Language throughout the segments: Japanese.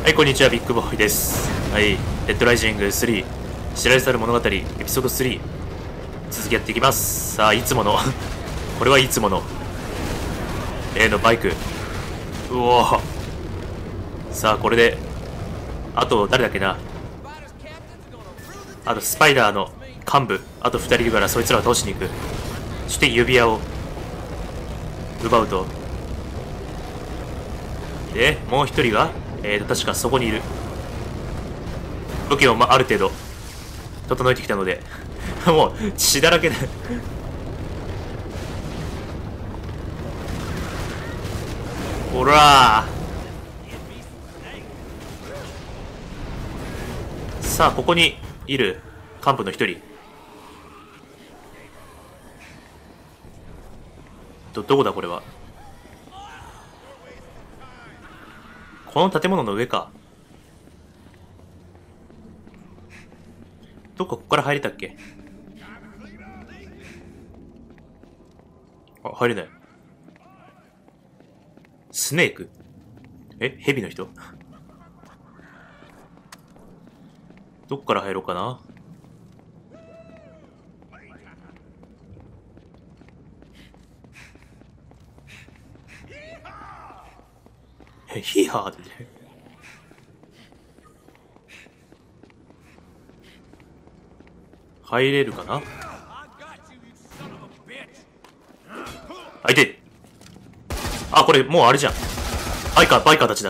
はい、こんにちは、ビッグボーイです。はい、デッドライジング3、知られざる物語、エピソード3、続きやっていきます。さあ、いつもの、これはいつもの、例のバイク。うおー。さあ、これで、あと、誰だっけな。あと、スパイダーの幹部、あと2人いるから、そいつらを倒しに行く。そして、指輪を、奪うと。で、もう1人が、確かそこにいる。武器を、ある程度整えてきたのでもう血だらけでほらー。さあ、ここにいる幹部の一人、どこだこれは。この建物の上か。どっかここから入れたっけ。あ、入れない。スネーク、蛇の人どっから入ろうかな。ヒーハーって入れるかな。あ、いて。あ、これもうあれじゃん。バイカーたちだ。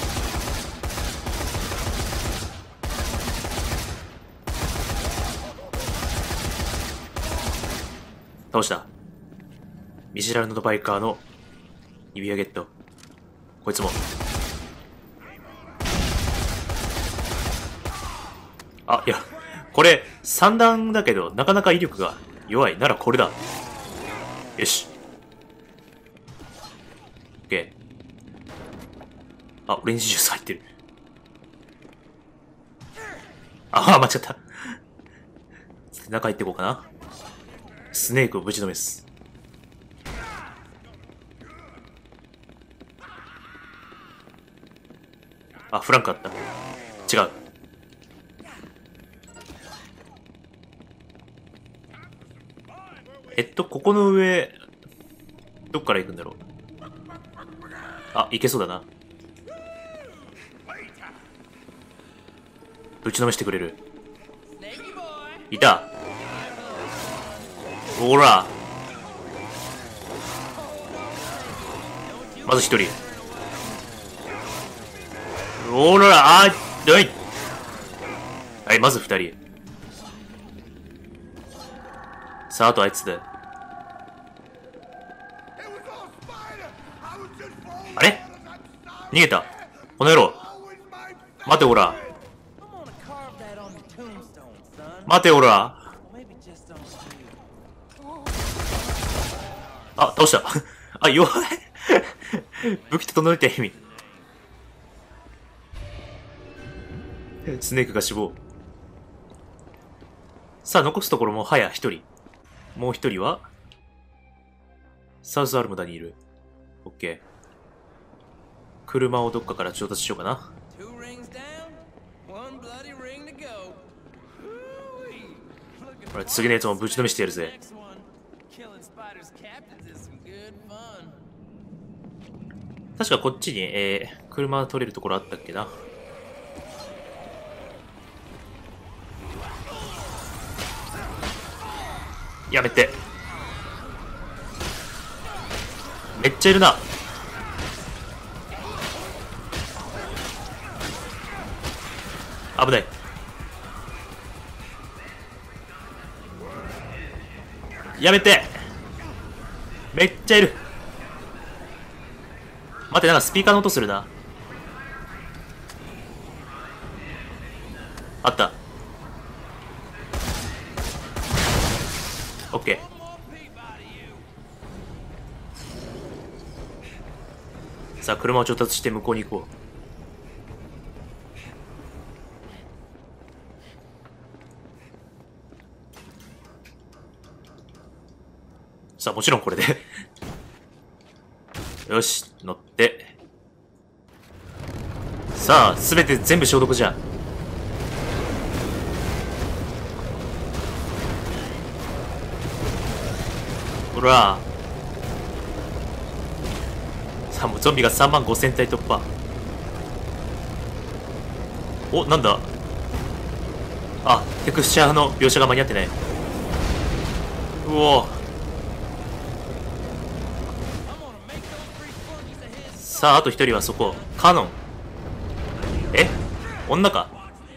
倒した。見知らぬのバイカーの指輪ゲット。こいつも。あ、いや、これ3段だけどなかなか威力が弱い。ならこれだ。よし。オッケー。あ、オレンジジュース入ってる。ああ、間違った。中入っていこうかな。スネークをぶちのめす。あ、フランクあった。違う。ここの上、どっから行くんだろう。あ、行けそうだな。ぶちのめしてくれる。いた。ほら。まず一人。ほら、あー、はい。はい、まず二人。さあ、あとあいつだ。あれ逃げた。この野郎。待ておら。待ておら。あ、倒した。あ、弱い。武器整えて意味。スネークが死亡。さあ、残すところもはや一人。もう一人はサウスアルムダにいる。オッケー。車をどっかから調達しようかな。これ次のやつもぶちのめしてやるぜ。確かこっちに、車取れるところあったっけな。やめて。めっちゃいるな。危ない。やめて。めっちゃいる。待って、なんかスピーカーの音するな。あった。オッケー。さあ、車を調達して向こうに行こう。さあ、もちろんこれでよし、乗って。 さあ全て全部消毒じゃん。ほらさあもうゾンビが3万5000体突破。お、なんだ。あ、テクスチャーの描写が間に合ってない。うお。さああと1人はそこカノン。え、女か。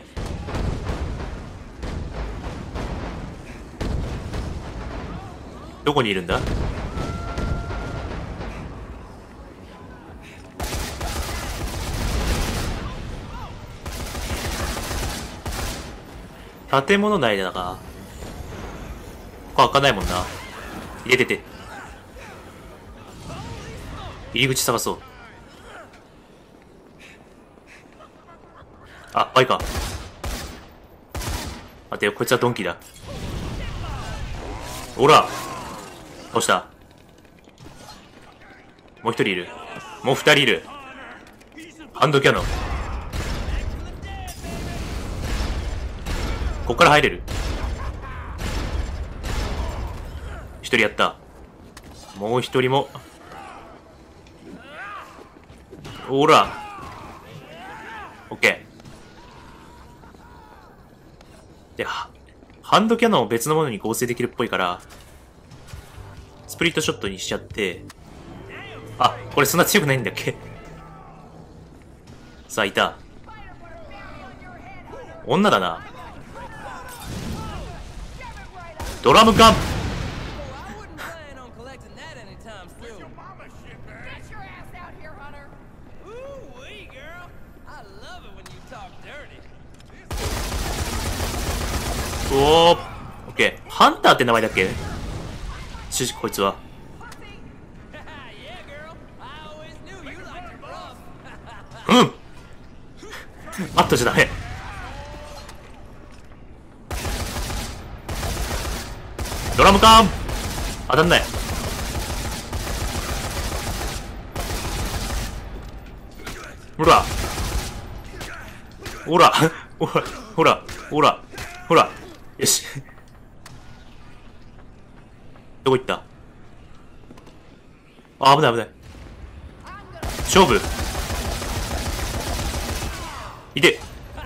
どこにいるんだ。建物内だがここ開かないもんな。入れてて入り口探そう。あ、バイか。待てよ、こいつはドンキーだ。ほら倒した。もう1人いる。もう2人いる。ハンドキャノン。こっから入れる。1人やった。もう1人も。ほらオッケーで、ハンドキャノンを別のものに合成できるっぽいからスプリットショットにしちゃって。あ、これそんな強くないんだっけ。さあいた。女だな。ドラム缶。おー、オッケー。ハンターって名前だっけ。こいつは。うんマットじゃダメ。ドラム缶当たんない。ほらほらほらほらほらほら。よしどこ行った。あ、危ない危ない。勝負いて。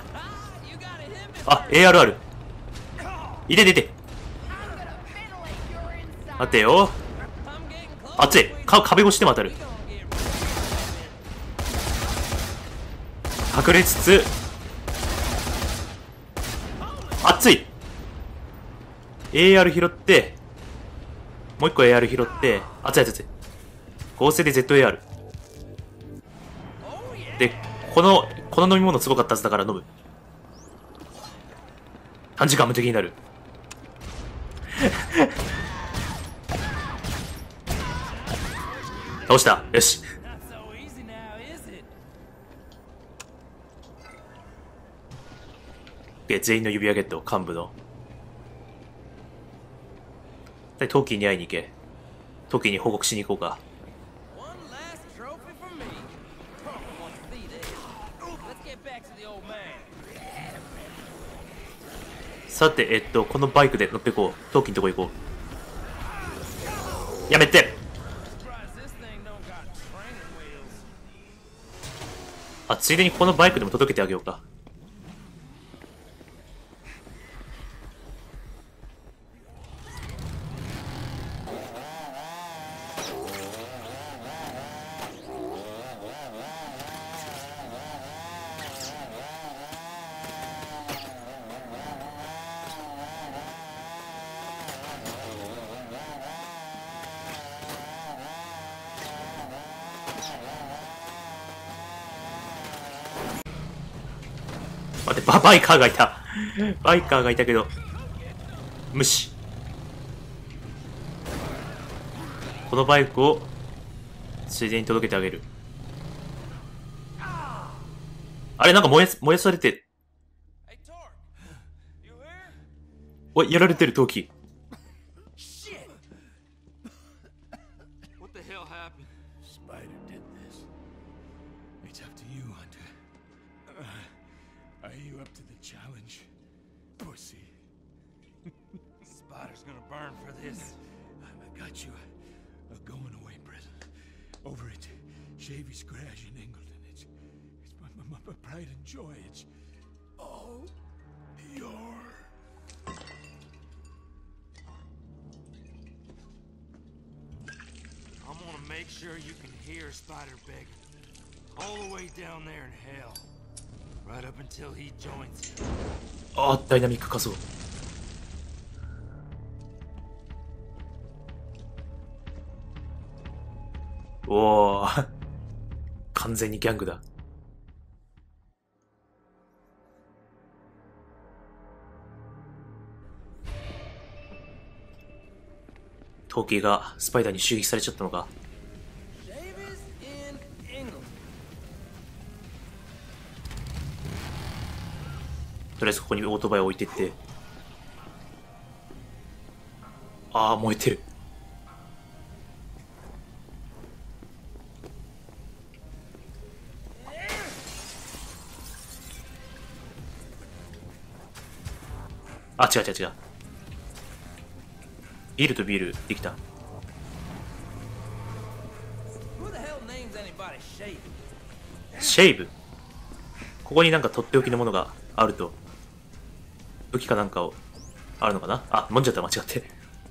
あ、ARR いて。待てよ。熱い。壁越しでも当たる。隠れつつ熱い。 AR 拾ってもう一個 AR 拾って熱い。合成で ZAR で、この飲み物すごかったはずだから飲む。短時間無敵になる倒した。よし。全員の指輪ゲット。幹部のトーキーに会いに行け。トーキーに報告しに行こうか。さて、このバイクで乗っていこう。トーキーのとこ行こう。やめて。あ、ついでにこのバイクでも届けてあげようか。待って、バイカーがいた。バイカーがいたけど無視。このバイクをついでに届けてあげる。あれ、なんか燃やされて。おい、やられてる、トーキー。 Are you up to the challenge, pussy? Spider's gonna burn for this. I got you a going away present over at Shavy's Garage in Ingleton. It's my pride and joy. It's all yours. I'm gonna make sure you can hear Spider begging. All the way down there in hell. Right up until he joins you. あー、ダイナミック仮想。おー、完全にギャングだ。トーキーがスパイダーに襲撃されちゃったのか。とりあえずここにオートバイを置いてって。ああ、燃えてる。あ、違う違う違う。ビールとビールできた。シェイブ。ここになんかとっておきのものがあると。武器かなんかをあるのかなあ、飲んじゃった、間違って。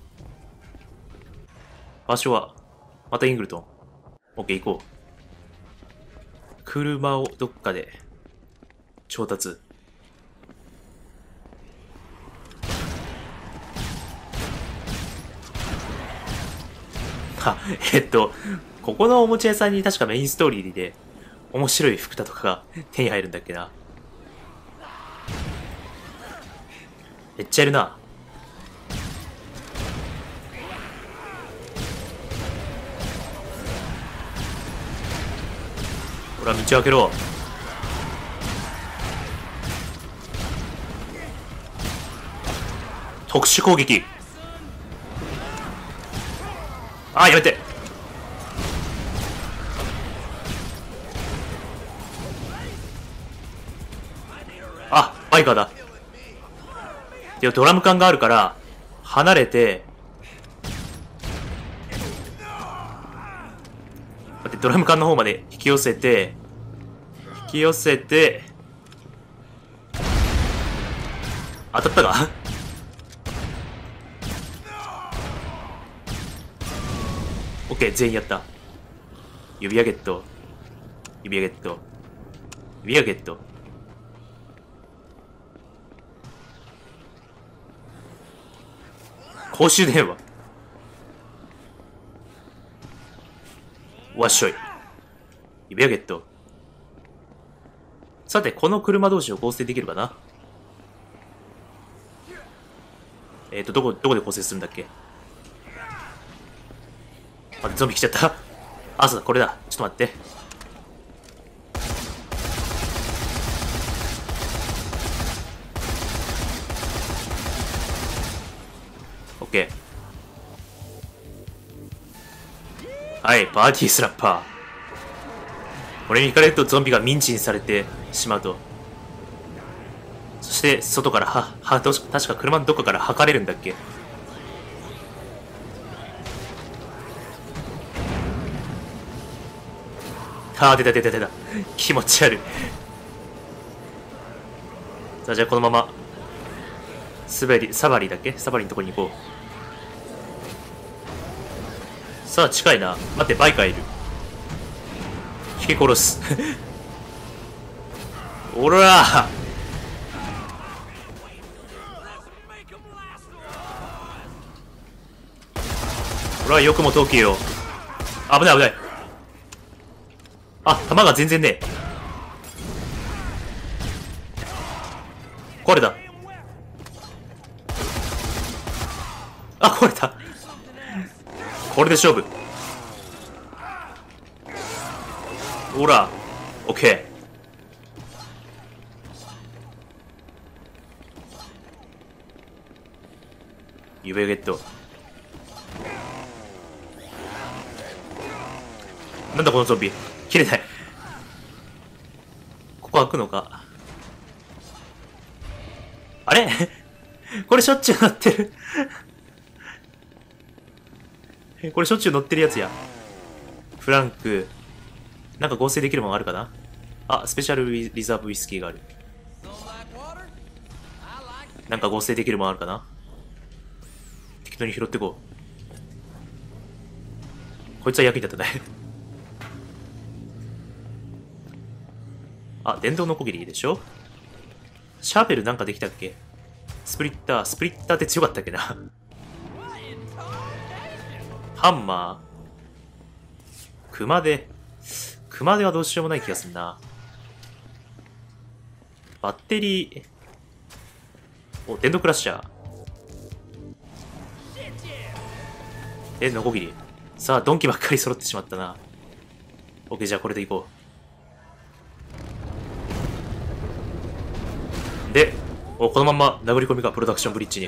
場所は、またイングルトン。オッケー、行こう。車をどっかで調達。あ、ここのおもちゃ屋さんに確かメインストーリーで面白い服だとかが手に入るんだっけな。めっちゃいるな。ほら、道を開けろ。特殊攻撃。あ、やめて。あ、バイカーだ。で、ドラム缶があるから、離れて、待って、ドラム缶の方まで引き寄せて、当たったかオッケー、全員やった。指輪ゲット。指輪ゲット。指輪ゲット。公衆電話。わっしょい。指輪ゲット。さて、この車同士を構成できるかな。どこで構成するんだっけ。待って、ゾンビ来ちゃった。あ、そうだ、これだ。ちょっと待って。オッケー。はい、パーティースラッパー。これに行かれるとゾンビがミンチにされてしまうと。そして、外から確か車のどこから吐かれるんだっけ。あー、出た。気持ち悪い。さあ、じゃあこのまま、サバリだっけ、サバリのとこに行こう。さあ、近いな。待って、バイカーいる。引き殺す。おらー。ほら、よくもトーキーを。危ない。あ、弾が全然ねえ。壊れた。あ、壊れた。これで勝負。ほら、オッケー。指輪ゲット。なんだこのゾンビ。切れない。ここ開くのか。あれこれしょっちゅう乗ってるこれしょっちゅう乗ってるやつや。フランク。なんか合成できるものあるかな。あ、スペシャルリザーブウイスキーがある。なんか合成できるものあるかな。適当に拾ってこう。こいつは役に立たないあ、電動ノコギリでしょ。シャーベルなんかできたっけ。スプリッターって強かったっけなハンマー。熊手はどうしようもない気がすんな。バッテリー。お、電動クラッシャー。ノコギリ。さあ、ドンキばっかり揃ってしまったな。オッケー、じゃあこれでいこう。で、このまま殴り込みか、プロダクションブリッジに。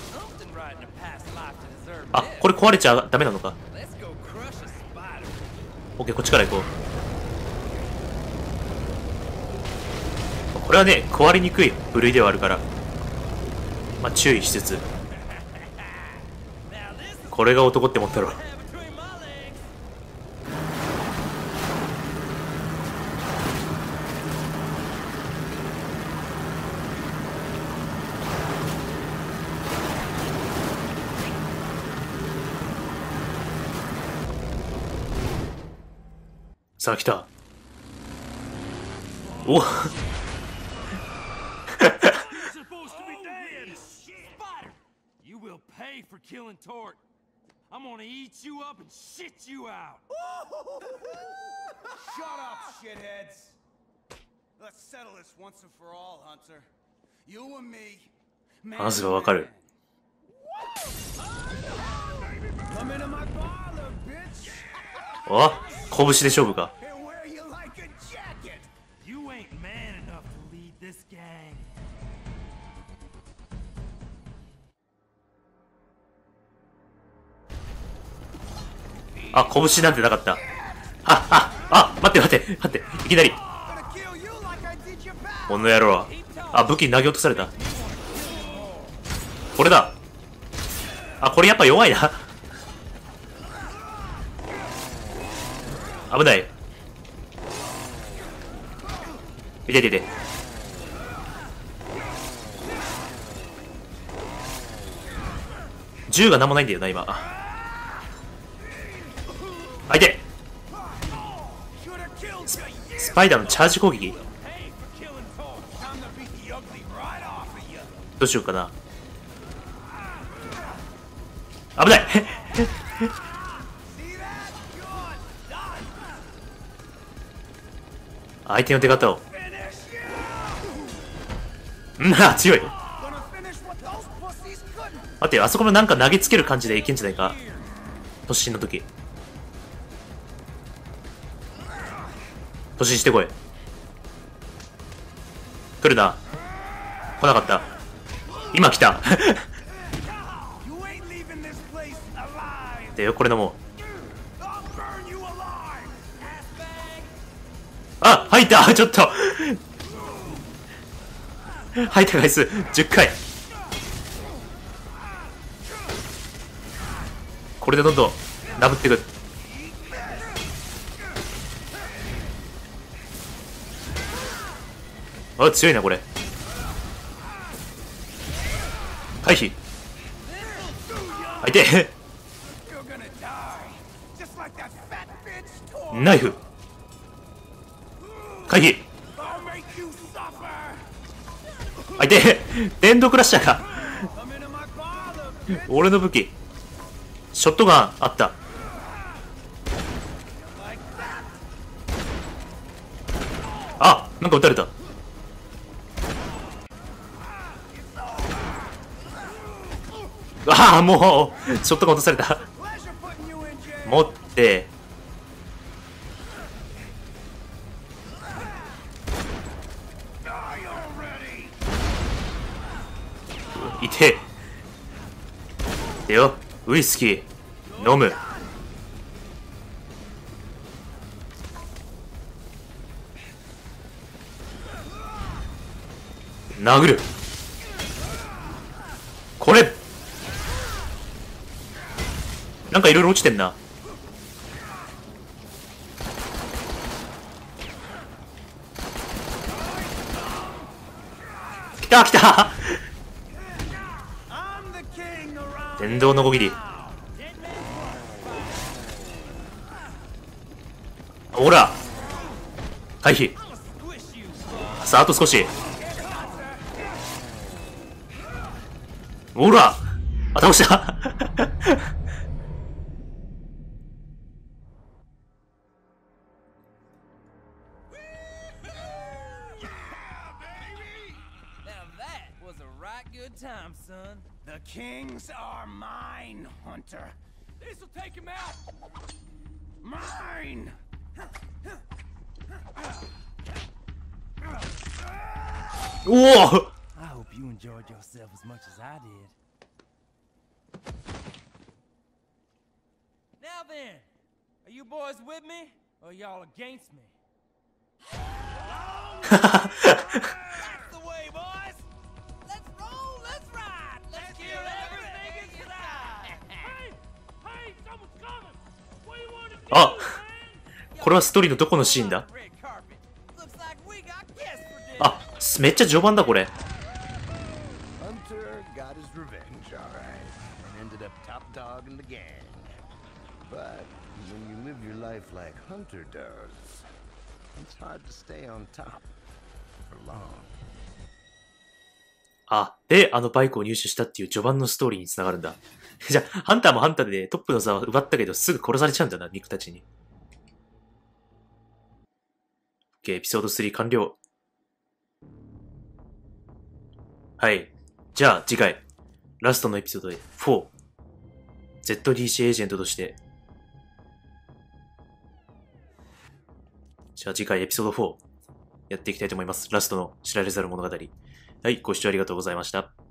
あ、これ壊れちゃダメなのか。オッケー、こっちから行こう。これはね、壊れにくい部類ではあるから、まあ注意しつつ。これが男って思ったろ。さあ来た。お You will pay for killing Torque. I'm gonna eat you up and shit you out. Shut up, shitheads. Let's settle this once and for all, Hunter. You and me. 話がわかる。 Come into my parlor, bitch. お、拳で勝負か。 And wear you like a jacket. You ain't man enough to lead this gang. あ、拳なんてなかった。待って、いきなり。 Gonna kill you like I did your pal. この野郎は。あ、武器投げ落とされた。これだ。あ、これやっぱ弱いな。危ない。いて。銃がなんもないんだよな、今。あ、いて。スパイダーのチャージ攻撃。どうしようかな。危ない相手の出方を。強い。待って、あそこのなんか投げつける感じでいけんじゃないか。突進の時。突進してこい。来るな。来なかった。今来た。でよ、これのもう。あ、入った。ちょっと入った回数10回。これでどんどんダブっていく。あ、強いなこれ。回避。相手ナイフ。回避。相手電動クラッシャーか。俺の武器ショットガンあった。あ、なんか撃たれた。ああ、もうショットガン落とされた。持っていて。でよ、ウイスキー飲む。 殴る。これなんかいろいろ落ちてんな。来た来た電動のこぎり。ほら回避。さあ、あと少し。ほら倒した Good time, son. The kings are mine, Hunter. This'll take him out. Mine! Whoa! I hope you enjoyed yourself as much as I did. Now then, are you boys with me, or y'all against me? That's the way, boys! Let's roll, let's ride! Let's kill everything inside! Hey! Hey! Someone's coming! What do you want to do, あ、 man? これはストーリーのどこのシーンだ？ Red carpet. Looks like we got guests for dinner. あ、めっちゃ序盤だこれ。 Hunter got his revenge, all right, and ended up top dog in the gang. But when you live your life like Hunter does, it's hard to stay on top for long. あ、で、あのバイクを入手したっていう序盤のストーリーに繋がるんだ。じゃあ、ハンターもハンターでトップの座を奪ったけど、すぐ殺されちゃうんだな、ミクたちに。OK、エピソード3完了。はい。じゃあ、次回、ラストのエピソードで4、ZDC エージェントとして、じゃあ次回エピソード4、やっていきたいと思います。ラストの知られざる物語。はい、ご視聴ありがとうございました。